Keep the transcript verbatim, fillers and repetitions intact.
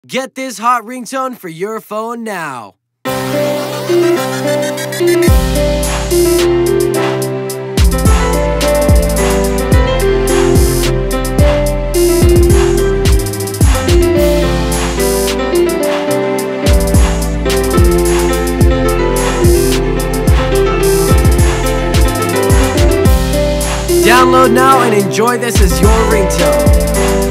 Get this hot ringtone for your phone now. Download now and enjoy this as your ringtone.